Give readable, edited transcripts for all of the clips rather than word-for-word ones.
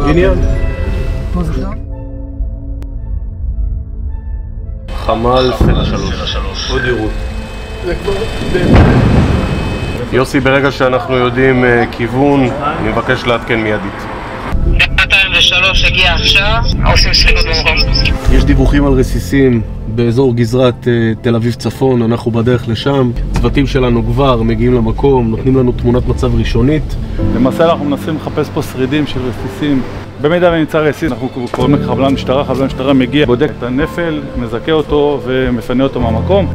בניין. חמ"ל פלא 3. עוד יירוט. זה כבר... יוסי, ברגע שאנחנו יודעים כיוון, אני מבקש לעדכן מיידית. 203 הגיע עכשיו, עושים ספיגות במקום. יש דיווחים על רסיסים באזור גזרת תל אביב צפון, אנחנו בדרך לשם. צוותים שלנו כבר מגיעים למקום, נותנים לנו תמונת מצב ראשונית. למעשה אנחנו מנסים לחפש פה שרידים של רסיסים. במידה ונמצא רסיס, אנחנו קוראים לחבלן משטרה, חבלן משטרה מגיע, בודק את הנפל, מזכה אותו ומפנה אותו מהמקום.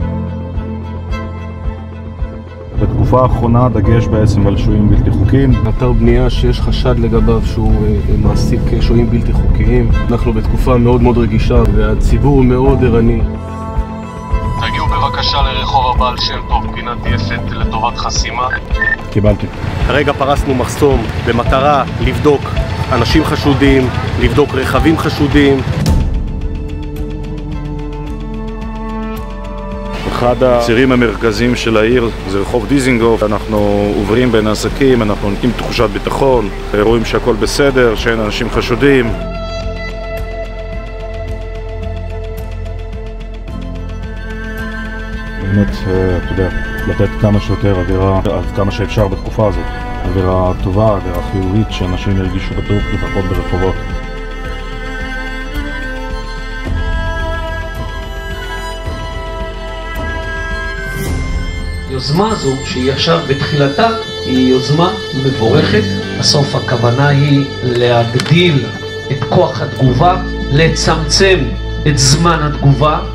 בתקופה האחרונה דגש בעצם על שוהים בלתי חוקיים. אתר בנייה שיש חשד לגביו שהוא מעסיק שוהים בלתי חוקיים. אנחנו בתקופה מאוד מאוד רגישה והציבור מאוד ערני. תגיעו בבקשה לרחוב הבעל שם טוב, פינת יפת לטובת חסימה. קיבלתי. כרגע פרסנו מחסום במטרה לבדוק אנשים חשודים, לבדוק רכבים חשודים. אחד הצירים המרכזיים של העיר זה רחוב דיזינגוף. אנחנו עוברים בין העסקים, אנחנו נותנים תחושת ביטחון, רואים שהכל בסדר, שאין אנשים חשודים. באמת, אתה יודע, לתת כמה שיותר אווירה, עד כמה שאפשר בתקופה הזאת. אווירה טובה, אווירה חיובית, שאנשים ירגישו בטוח לפחות ברחובות. היוזמה הזו, שהיא עכשיו בתחילתה, היא יוזמה מבורכת. בסוף הכוונה היא להגדיל את כוח התגובה, לצמצם את זמן התגובה,